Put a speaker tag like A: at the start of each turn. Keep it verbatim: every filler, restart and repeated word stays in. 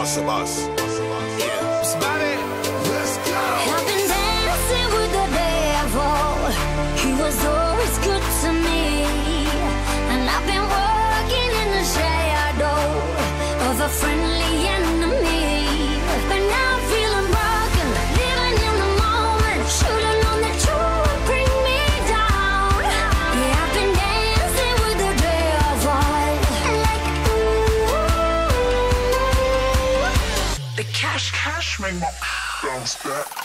A: Boss of us. Yeah. It's Bobby. Let's go.
B: I've been dancing with the devil. He was always good to me. And I've been working in the shadow of a friendly enemy. But now I'm feeling broken, living in the moment. Should've known that you would bring me down. Yeah, I've been dancing with the devil. Like, ooh.
C: The cash, cash, make my bounce back.